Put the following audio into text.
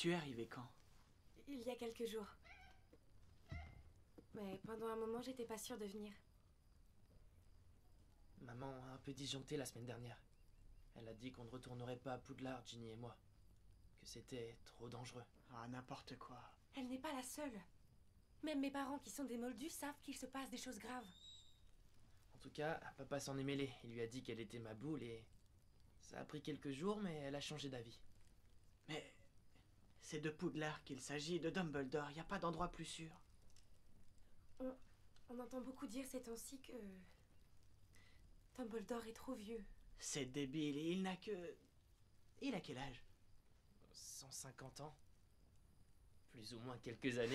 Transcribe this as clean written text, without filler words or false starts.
Tu es arrivé quand? Il y a quelques jours. Mais pendant un moment, j'étais pas sûre de venir. Maman a un peu disjoncté la semaine dernière. Elle a dit qu'on ne retournerait pas à Poudlard, Ginny et moi. Que c'était trop dangereux. Ah, n'importe quoi. Elle n'est pas la seule. Même mes parents qui sont des moldus savent qu'il se passe des choses graves. En tout cas, papa s'en est mêlé. Il lui a dit qu'elle était ma boule et... Ça a pris quelques jours, mais elle a changé d'avis. Mais c'est de Poudlard qu'il s'agit, de Dumbledore. Y a pas d'endroit plus sûr. On entend beaucoup dire ces temps-ci que... Dumbledore est trop vieux. C'est débile et il n'a que... Il a quel âge? 150 ans. Plus ou moins quelques années.